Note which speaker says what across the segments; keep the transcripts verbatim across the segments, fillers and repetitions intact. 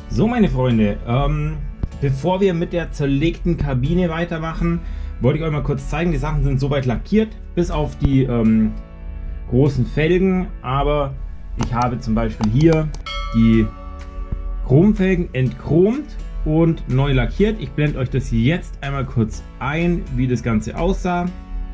Speaker 1: So, meine Freunde, ähm, bevor wir mit der zerlegten Kabine weitermachen, wollte ich euch mal kurz zeigen, die Sachen sind soweit lackiert, bis auf die ähm, großen Felgen, aber ich habe zum Beispiel hier die Chromfelgen entchromt und neu lackiert. Ich blende euch das jetzt einmal kurz ein, wie das Ganze aussah.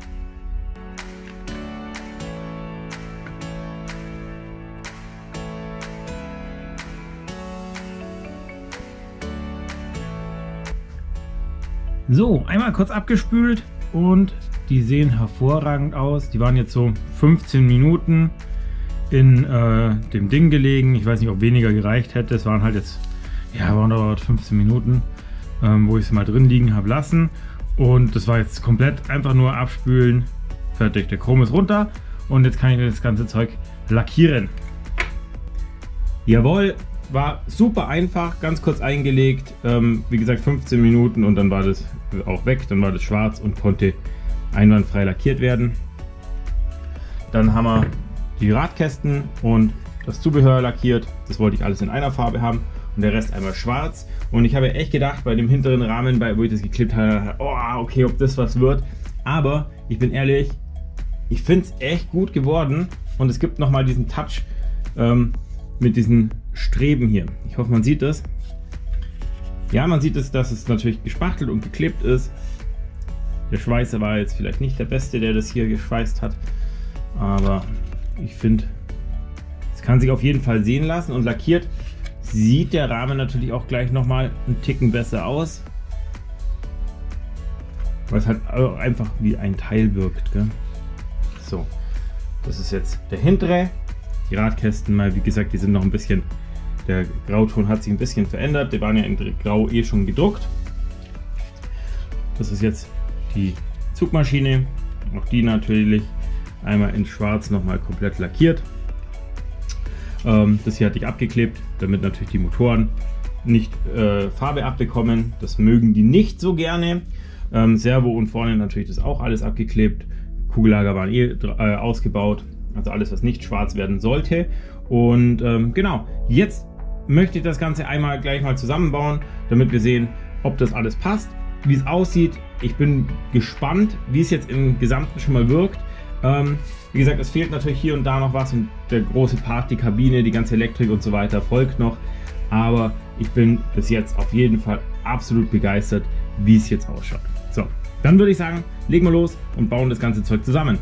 Speaker 1: So, einmal kurz abgespült und die sehen hervorragend aus. Die waren jetzt so fünfzehn Minuten in äh, dem Ding gelegen. Ich weiß nicht, ob weniger gereicht hätte. Es waren halt jetzt, ja, waren dort fünfzehn Minuten, ähm, wo ich es mal drin liegen habe lassen. Und das war jetzt komplett einfach nur abspülen. Fertig, der Chrom ist runter und jetzt kann ich das ganze Zeug lackieren. Jawohl. War super einfach, ganz kurz eingelegt, ähm, wie gesagt fünfzehn Minuten und dann war das auch weg, dann war das schwarz und konnte einwandfrei lackiert werden. Dann haben wir die Radkästen und das Zubehör lackiert, das wollte ich alles in einer Farbe haben und der Rest einmal schwarz. Und ich habe echt gedacht, bei dem hinteren Rahmen, bei, wo ich das geklippt habe, oh, okay, ob das was wird. Aber ich bin ehrlich, ich finde es echt gut geworden und es gibt nochmal diesen Touch ähm, mit diesen Streben hier. Ich hoffe, man sieht das. Ja, man sieht es, dass es natürlich gespachtelt und geklebt ist. Der Schweißer war jetzt vielleicht nicht der Beste, der das hier geschweißt hat, aber ich finde, es kann sich auf jeden Fall sehen lassen und lackiert sieht der Rahmen natürlich auch gleich nochmal einen Ticken besser aus, weil es halt einfach wie ein Teil wirkt, gell? So, das ist jetzt der hintere. Die Radkästen mal, wie gesagt, die sind noch ein bisschen, der Grauton hat sich ein bisschen verändert, die waren ja in Grau eh schon gedruckt. Das ist jetzt die Zugmaschine, auch die natürlich einmal in schwarz nochmal komplett lackiert. Ähm, das hier hatte ich abgeklebt, damit natürlich die Motoren nicht äh, Farbe abbekommen, das mögen die nicht so gerne. Ähm, Servo und vorne natürlich das auch alles abgeklebt, Kugellager waren eh äh, ausgebaut. Also alles, was nicht schwarz werden sollte. Und ähm, genau, jetzt möchte ich das Ganze einmal gleich mal zusammenbauen, damit wir sehen, ob das alles passt, wie es aussieht. Ich bin gespannt, wie es jetzt im Gesamten schon mal wirkt. Ähm, wie gesagt, es fehlt natürlich hier und da noch was und der große Part, die Kabine, die ganze Elektrik und so weiter folgt noch. Aber ich bin bis jetzt auf jeden Fall absolut begeistert, wie es jetzt ausschaut. So, dann würde ich sagen, legen wir los und bauen das ganze Zeug zusammen.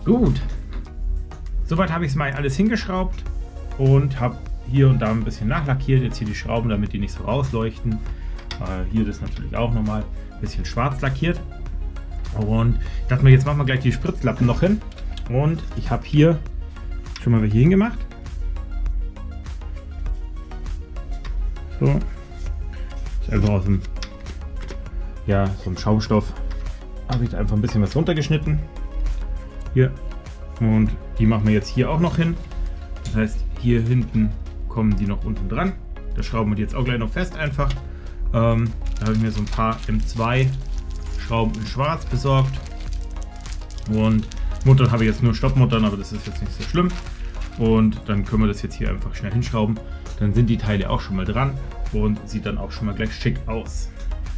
Speaker 1: Gut. Soweit habe ich es mal alles hingeschraubt und habe hier und da ein bisschen nachlackiert. Jetzt hier die Schrauben, damit die nicht so rausleuchten. Äh, hier das natürlich auch nochmal ein bisschen schwarz lackiert. Und ich dachte mir, jetzt machen wir gleich die Spritzlappen noch hin. Und ich habe hier schon mal welche hingemacht. So. Ist einfach aus dem, ja, so einem Schaumstoff habe ich da einfach ein bisschen was runtergeschnitten. Hier. Und die machen wir jetzt hier auch noch hin. Das heißt, hier hinten kommen die noch unten dran. Da schrauben wir die jetzt auch gleich noch fest einfach. Ähm, da habe ich mir so ein paar M zwei Schrauben in schwarz besorgt. Und Muttern habe ich jetzt nur Stoppmuttern, aber das ist jetzt nicht so schlimm. Und dann können wir das jetzt hier einfach schnell hinschrauben. Dann sind die Teile auch schon mal dran und sieht dann auch schon mal gleich schick aus.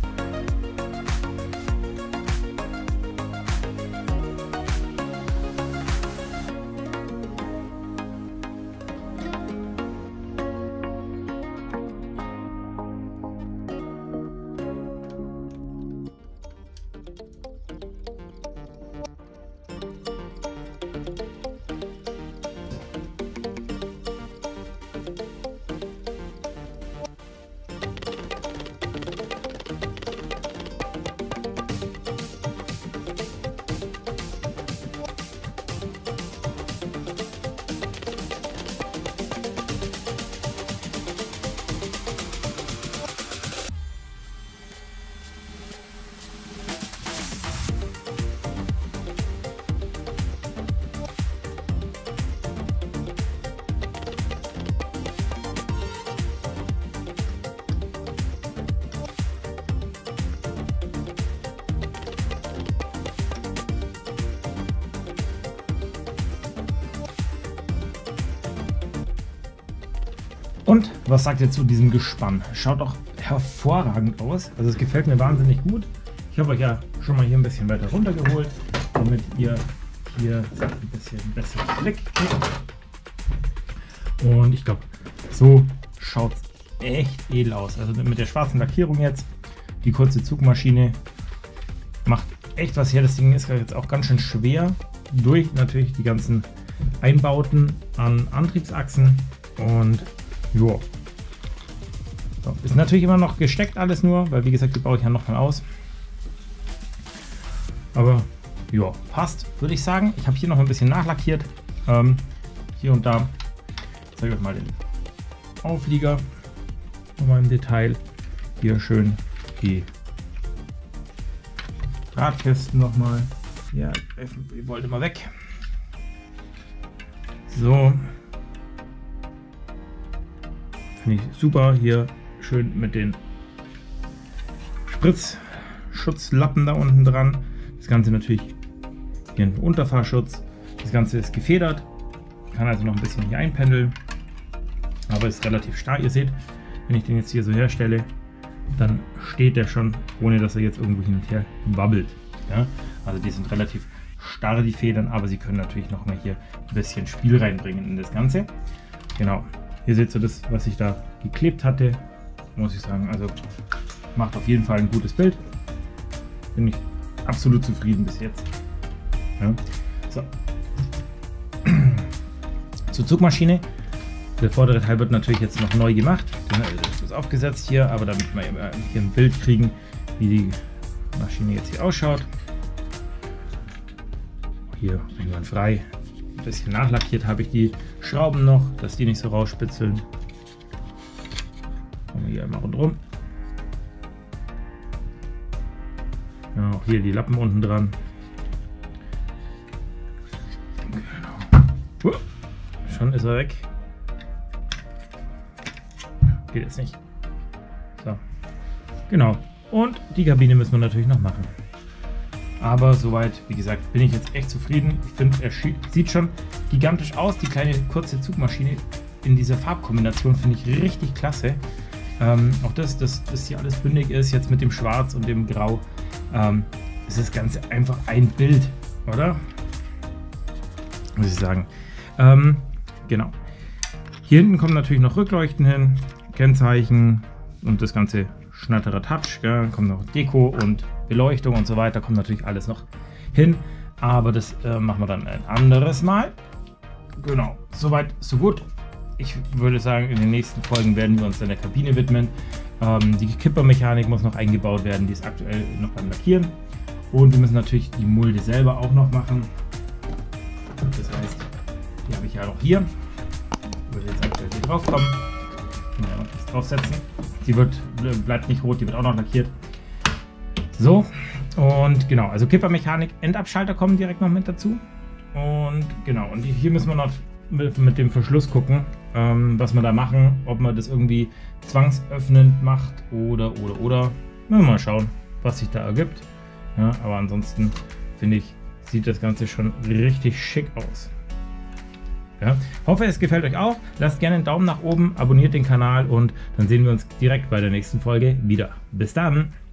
Speaker 1: Und was sagt ihr zu diesem Gespann? Schaut doch hervorragend aus. Also es gefällt mir wahnsinnig gut. Ich habe euch ja schon mal hier ein bisschen weiter runtergeholt, damit ihr hier ein bisschen besseren Blick kriegt. Und ich glaube, so schaut es echt edel aus. Also mit der schwarzen Lackierung jetzt, die kurze Zugmaschine macht echt was her. Das Ding ist jetzt auch ganz schön schwer, durch natürlich die ganzen Einbauten an Antriebsachsen. Und jo. So, ist natürlich immer noch gesteckt alles nur, weil wie gesagt, die baue ich ja noch mal aus. Aber ja, passt, würde ich sagen. Ich habe hier noch ein bisschen nachlackiert. Ähm, hier und da. Ich zeige euch mal den Auflieger nochmal im Detail. Hier schön die Drahtkästen nochmal. Ja, ihr wollt immer weg. So. Finde ich super. Hier schön mit den Spritzschutzlappen da unten dran. Das Ganze natürlich hier ein Unterfahrschutz. Das Ganze ist gefedert. Kann also noch ein bisschen hier einpendeln. Aber ist relativ stark. Ihr seht, wenn ich den jetzt hier so herstelle, dann steht der schon, ohne dass er jetzt irgendwo hin und her wabbelt. Ja? Also die sind relativ starr, die Federn, aber sie können natürlich noch mal hier ein bisschen Spiel reinbringen in das Ganze. Genau. Hier seht ihr das, was ich da geklebt hatte, muss ich sagen. Also macht auf jeden Fall ein gutes Bild. Bin ich absolut zufrieden bis jetzt. Ja. So. Zur Zugmaschine. Der vordere Teil wird natürlich jetzt noch neu gemacht. Das ist aufgesetzt hier, aber damit wir hier ein Bild kriegen, wie die Maschine jetzt hier ausschaut. Hier einwandfrei. Ein bisschen nachlackiert habe ich die Schrauben noch, dass die nicht so rausspitzeln. Kommen wir hier einmal rundherum. Ja, auch hier die Lappen unten dran. Genau. Uh, schon ist er weg. Geht jetzt nicht. So. Genau. Und die Kabine müssen wir natürlich noch machen. Aber soweit, wie gesagt, bin ich jetzt echt zufrieden. Ich finde, er sieht schon gigantisch aus. Die kleine kurze Zugmaschine in dieser Farbkombination finde ich richtig klasse. Ähm, auch das, dass das hier alles bündig ist, jetzt mit dem Schwarz und dem Grau. Ähm, ist das Ganze einfach ein Bild, oder? Muss ich sagen. Ähm, genau. Hier hinten kommen natürlich noch Rückleuchten hin, Kennzeichen und das ganze Schnatterer Touch. Gell? Kommt noch Deko und Beleuchtung und so weiter, kommt natürlich alles noch hin. Aber das äh, machen wir dann ein anderes Mal. Genau, soweit, so gut. Ich würde sagen, in den nächsten Folgen werden wir uns dann der Kabine widmen. Ähm, die Kippermechanik muss noch eingebaut werden, die ist aktuell noch beim Lackieren. Und wir müssen natürlich die Mulde selber auch noch machen. Das heißt, die habe ich ja noch hier. Ich würde jetzt aktuell hier drauf kommen. Ich kann ja noch nichts draufsetzen. Die wird, bleibt nicht rot, die wird auch noch lackiert. So, und genau, also Kippermechanik, Endabschalter kommen direkt noch mit dazu. Und genau, und hier müssen wir noch mit, mit dem Verschluss gucken, ähm, was wir da machen, ob man das irgendwie zwangsöffnend macht oder, oder, oder. Mal schauen, was sich da ergibt. Ja, aber ansonsten finde ich, sieht das Ganze schon richtig schick aus. Ja, hoffe, es gefällt euch auch. Lasst gerne einen Daumen nach oben, abonniert den Kanal und dann sehen wir uns direkt bei der nächsten Folge wieder. Bis dann!